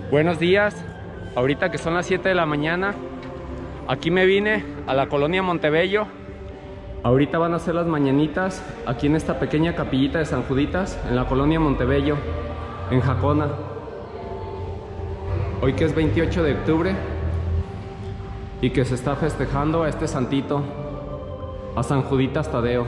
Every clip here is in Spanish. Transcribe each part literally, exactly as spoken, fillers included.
Buenos días, ahorita que son las siete de la mañana, aquí me vine a la colonia Montebello. Ahorita van a hacer las mañanitas aquí en esta pequeña capillita de San Juditas, en la colonia Montebello, en Jacona. Hoy que es veintiocho de octubre y que se está festejando a este santito, a San Juditas Tadeo.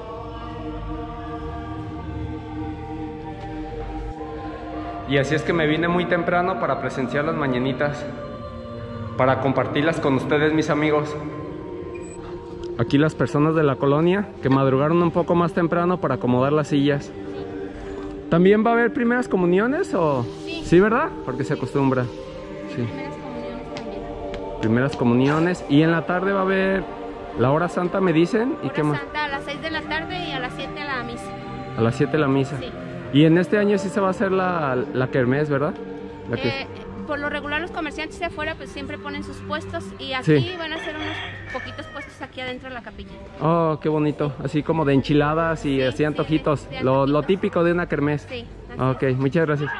Y así es que me vine muy temprano para presenciar las mañanitas, para compartirlas con ustedes, mis amigos. Aquí las personas de la colonia que madrugaron un poco más temprano para acomodar las sillas. ¿También va a haber primeras comuniones o...? Sí. ¿Sí, verdad? Porque se acostumbra. Sí. Primeras comuniones también. Primeras comuniones. Y en la tarde va a haber la hora santa, me dicen. ¿Y hora qué más? santa a las seis de la tarde y a las siete la misa. A las siete la misa. Sí. Y en este año sí se va a hacer la, la kermés, ¿verdad? La que... eh, por lo regular los comerciantes de afuera pues siempre ponen sus puestos y aquí Sí. van a hacer unos poquitos puestos aquí adentro de la capilla. Oh, qué bonito. Así como de enchiladas y Sí, así sí, antojitos. de- de lo, lo antojitos. típico de una kermés. Sí, así Ok, es. muchas gracias.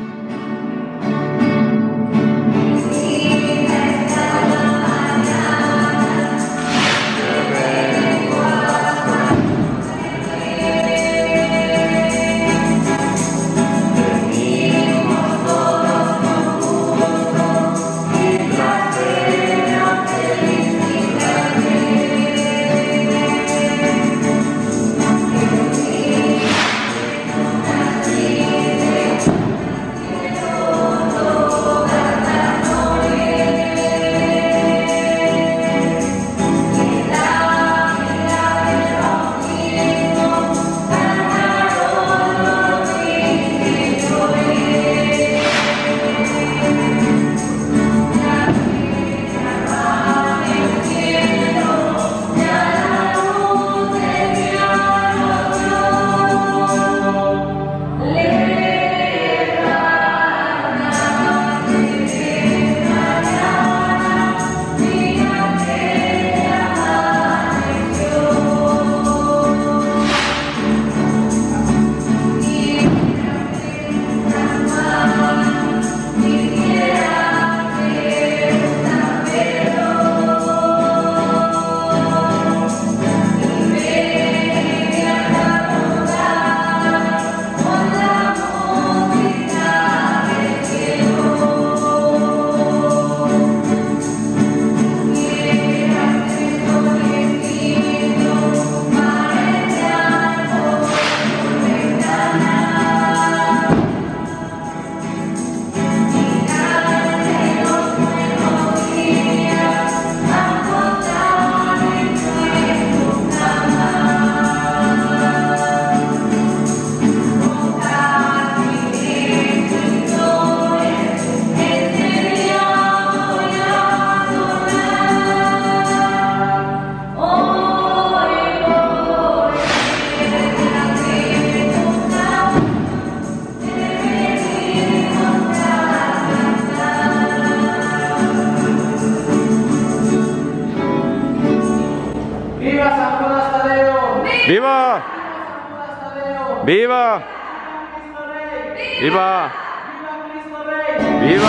¡Viva! ¡Viva! ¡Viva! ¡Viva!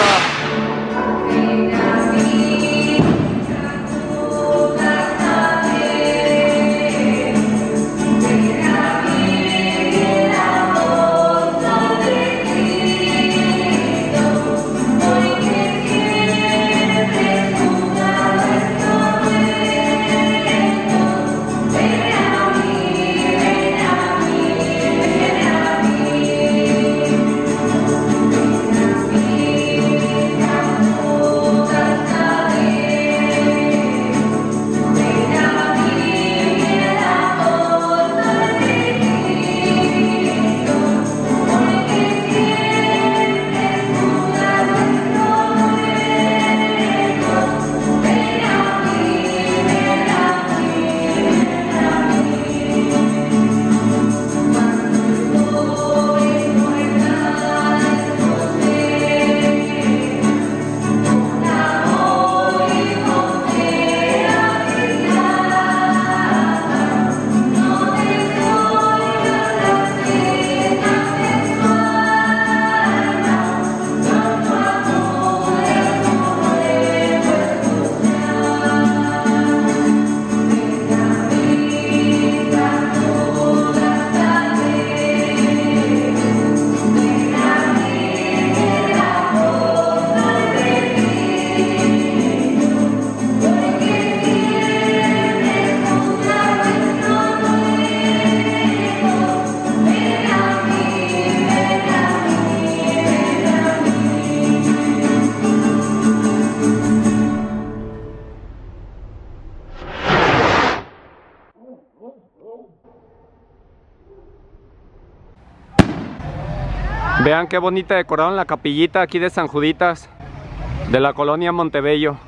Vean qué bonita decoraron la capillita aquí de San Juditas, de la colonia Montebello.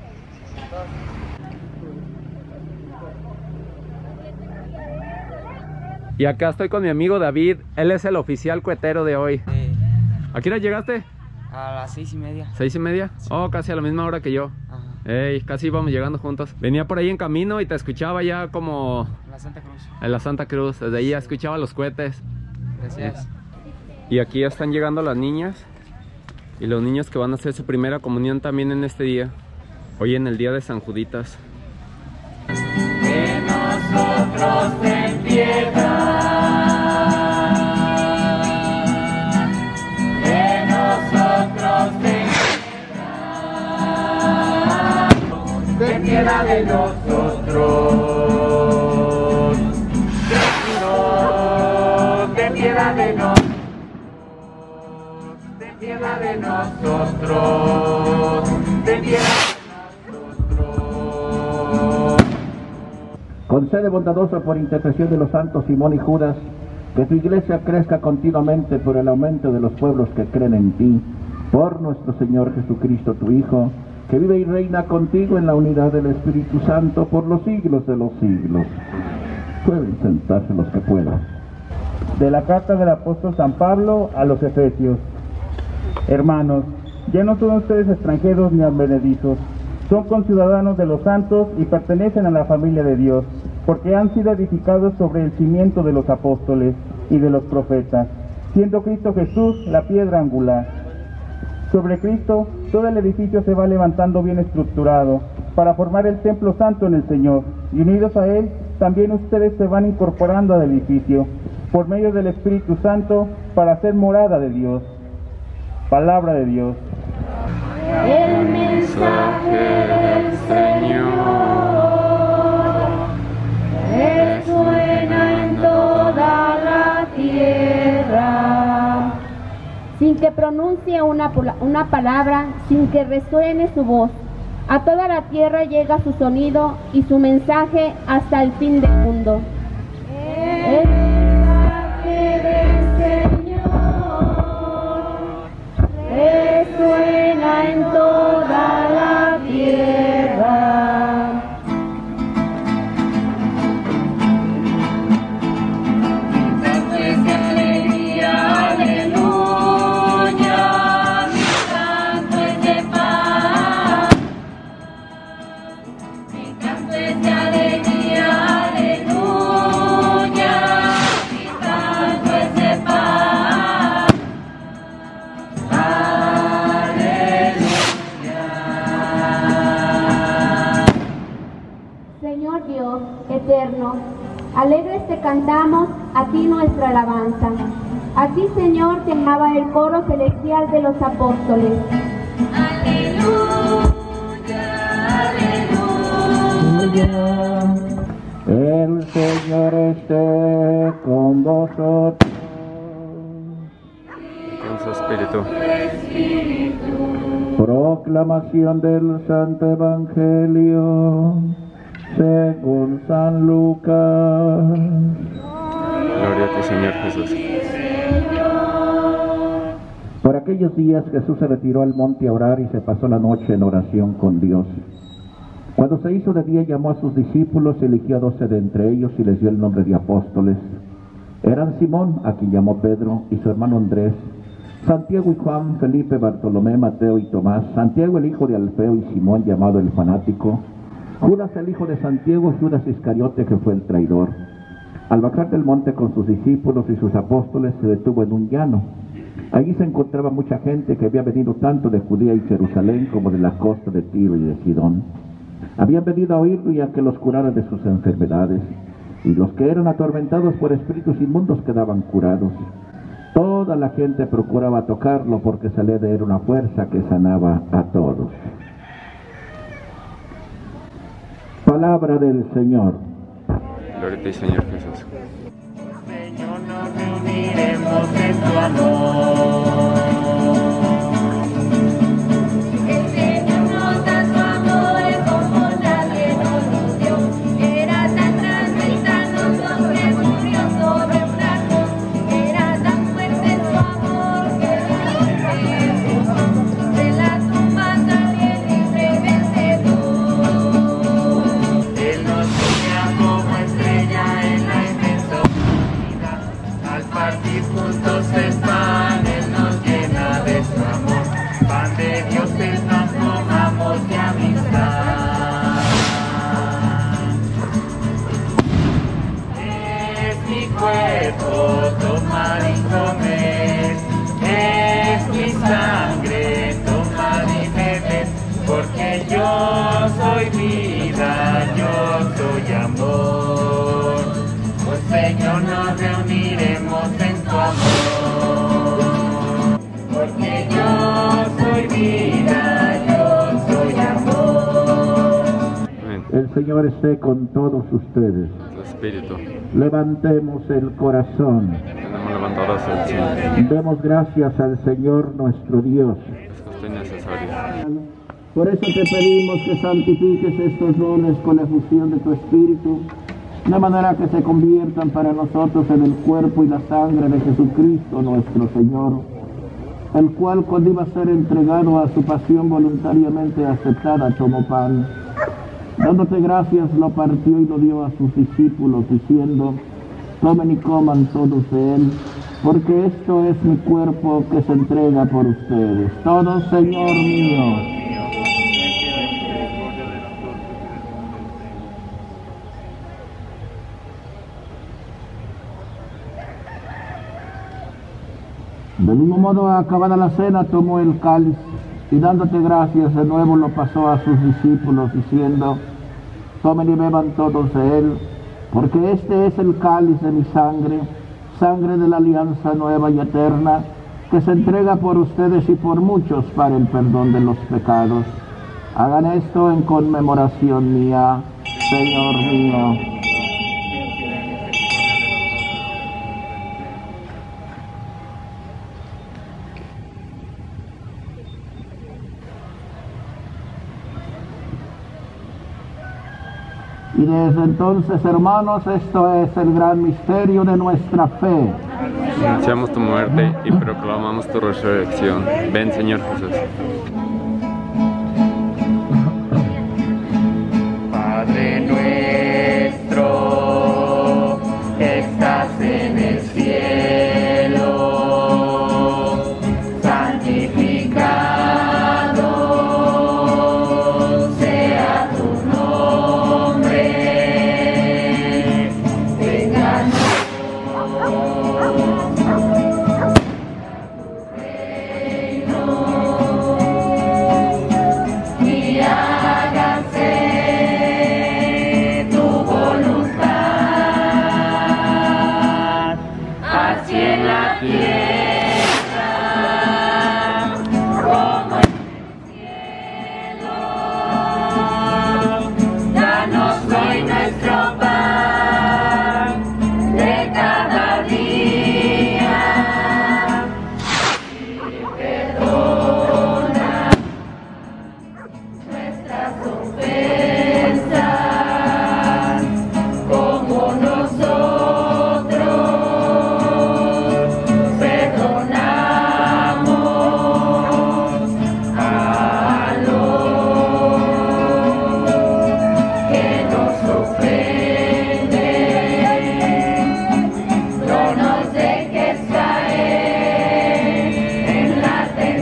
Y acá estoy con mi amigo David, él es el oficial cuetero de hoy. Sí. ¿A qué hora llegaste? A las seis y media. ¿Seis y media? Sí. Oh, casi a la misma hora que yo. Ajá. Ey, casi íbamos llegando juntos. Venía por ahí en camino y te escuchaba ya como... En la Santa Cruz. En la Santa Cruz, desde ahí ya escuchaba los cohetes. Gracias. Y aquí ya están llegando las niñas y los niños que van a hacer su primera comunión también en este día. Hoy en el día de San Juditas. De nosotros ten piedad, de nosotros ten piedad, ten piedad de nosotros, Dios, ten piedad de nosotros, ten piedad de nosotros, ten piedad. Concede bondadoso por intercesión de los santos Simón y Judas, que tu iglesia crezca continuamente por el aumento de los pueblos que creen en ti, por nuestro Señor Jesucristo, tu Hijo, que vive y reina contigo en la unidad del Espíritu Santo por los siglos de los siglos. Pueden sentarse los que puedan. De la carta del apóstol San Pablo a los Efesios. Hermanos, ya no son ustedes extranjeros ni advenedizos, son conciudadanos de los santos y pertenecen a la familia de Dios, porque han sido edificados sobre el cimiento de los apóstoles y de los profetas, siendo Cristo Jesús la piedra angular. Sobre Cristo, todo el edificio se va levantando bien estructurado, para formar el templo santo en el Señor, y unidos a Él, también ustedes se van incorporando al edificio, por medio del Espíritu Santo, para ser morada de Dios. Palabra de Dios. El mensaje del Señor resuena en toda la tierra, sin que pronuncie una, una palabra, sin que resuene su voz. A toda la tierra llega su sonido y su mensaje hasta el fin del mundo. El mensaje del Señor resuena en toda la tierra. Cantos de alegría, aleluya, mi canto es de paz. Mi canto es de alegría, aleluya, mi canto es de paz. Señor Dios eterno, alegres te cantamos a ti nuestra alabanza. A ti, Señor, te amaba el coro celestial de los apóstoles. Aleluya, aleluya. El Señor esté con vosotros. Con su espíritu. Proclamación del Santo Evangelio según San Lucas. Gloria a ti, Señor Jesús. Por aquellos días Jesús se retiró al monte a orar y se pasó la noche en oración con Dios. Cuando se hizo de día, llamó a sus discípulos, eligió a doce de entre ellos y les dio el nombre de apóstoles. Eran Simón, a quien llamó Pedro, y su hermano Andrés, Santiago y Juan, Felipe, Bartolomé, Mateo y Tomás, Santiago el hijo de Alfeo y Simón llamado el fanático, Judas el hijo de Santiago, Judas Iscariote que fue el traidor. Al bajar del monte con sus discípulos y sus apóstoles se detuvo en un llano. Allí se encontraba mucha gente que había venido tanto de Judea y Jerusalén como de la costa de Tiro y de Sidón. Habían venido a oírlo y a que los curara de sus enfermedades, y los que eran atormentados por espíritus inmundos quedaban curados. Toda la gente procuraba tocarlo porque se le era una fuerza que sanaba a todos. Palabra del Señor. Gloria a ti, Señor Jesús. Señor, nos reuniremos en tu amor. El Señor nos da su amor como nadie nos lo dio. Era tan grande y tan hondo que murió sobre un árbol. Era tan fuerte su amor Señor esté con todos ustedes. Tu espíritu. Levantemos el corazón. Tenemos levantados al cielo. Demos gracias al Señor nuestro Dios. Es justo y necesario. Por eso te pedimos que santifiques estos dones con la efusión de tu Espíritu, de manera que se conviertan para nosotros en el cuerpo y la sangre de Jesucristo nuestro Señor, el cual cuando iba a ser entregado a su pasión voluntariamente aceptada tomó pan. Dándote gracias lo partió y lo dio a sus discípulos diciendo: tomen y coman todos de él, porque esto es mi cuerpo que se entrega por ustedes. Todos, Señor mío. Del mismo modo, acabada la cena, tomó el cáliz y dándote gracias de nuevo lo pasó a sus discípulos diciendo: tomen y beban todos de él, porque este es el cáliz de mi sangre, sangre de la alianza nueva y eterna, que se entrega por ustedes y por muchos para el perdón de los pecados. Hagan esto en conmemoración mía, Señor mío. Y desde entonces, hermanos, esto es el gran misterio de nuestra fe. Anunciamos tu muerte y proclamamos tu resurrección. Ven, Señor Jesús. Padre nuestro, que estás en el cielo, santificado sea tu nombre. Venga tu reino y hágase tu voluntad, así en la tierra como en el cielo. Danos hoy nuestro pan de cada día y perdona nuestras ofensas como nosotros perdonamos a los que nos ofenden. No nos dejes caer en la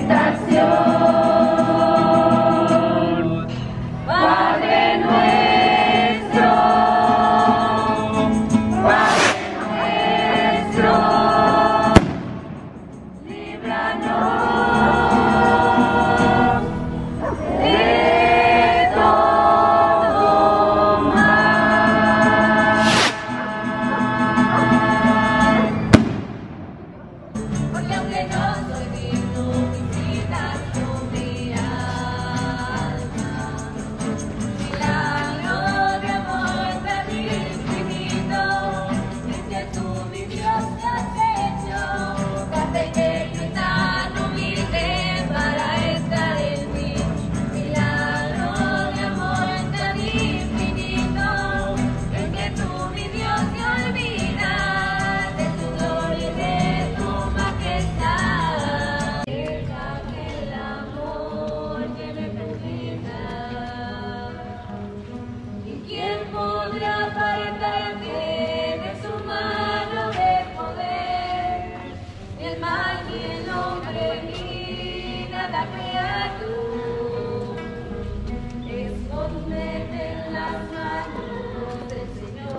tentación. Padre nuestro, Padre nuestro, líbranos de todo mal. Porque aunque no soy digno, visitas tu mi alma. Milagro de amor tan infinito, es que tú mi Dios te has hecho, tan pequeño y tan humilde para estar en mí. Milagro de amor tan infinito, es que tú mi Dios te olvidas de tu gloria y de tu majestad. Deja que el amor que me permita. ¿Y quién podrá aparentar a ti de su mano de poder? Ni el mal, ni el hombre, ni nada creas tú. Escóndete en las manos del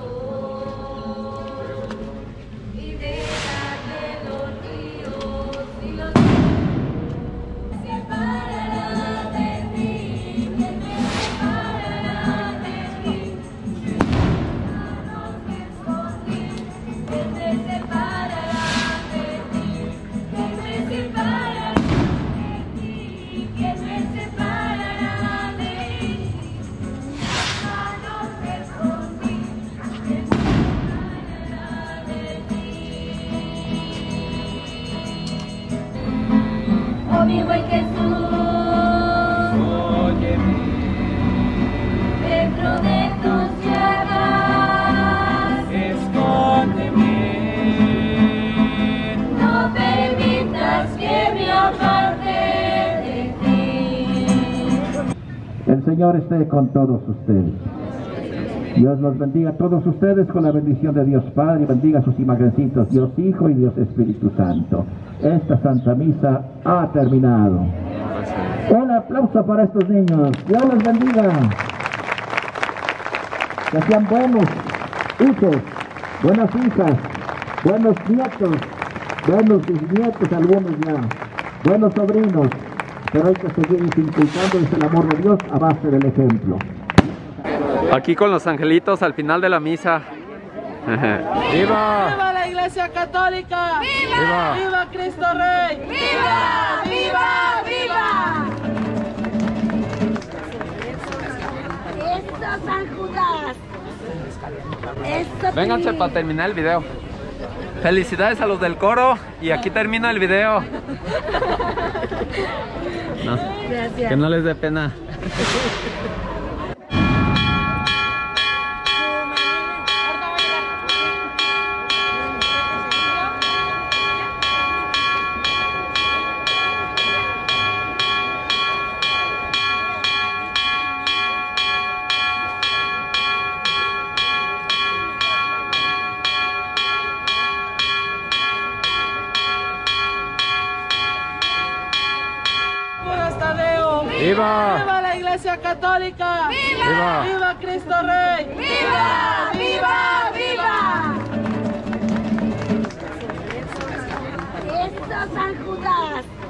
Señor y deja que los ríos y los se separarán de ti. ¿Quién me separará de ti? Manos que escondí, ¿quién me separará de ti? ¿Quién me separará de ti? ¿Quién me mi buen Jesús. Óyeme. Dentro de tus llagas, Escóndeme. no permitas que me aparte de ti. El Señor esté con todos ustedes. Dios los bendiga a todos ustedes con la bendición de Dios Padre, y bendiga a sus imagencitos, Dios Hijo y Dios Espíritu Santo. Esta Santa Misa ha terminado. Un aplauso para estos niños. Dios los bendiga. Que sean buenos hijos, buenas hijas, buenos nietos, buenos bisnietos, algunos ya, buenos sobrinos. Pero hay que seguir inculcándoles el amor de Dios a base del ejemplo. Aquí con los angelitos al final de la misa. ¡Viva! ¡Viva la Iglesia Católica! ¡Viva! ¡Viva Cristo Rey! ¡Viva! ¡Viva! ¡Viva! Eso, San Judas. Eso. Vénganse para terminar el video. Felicidades a los del coro y aquí termina el video. No, Gracias. que no les dé pena. Judas Tadeo! ¡Viva! ¡Viva la Iglesia Católica! ¡Viva! ¡Viva Cristo Rey! ¡Viva! ¡Viva! ¡Viva! Eso, San Judas.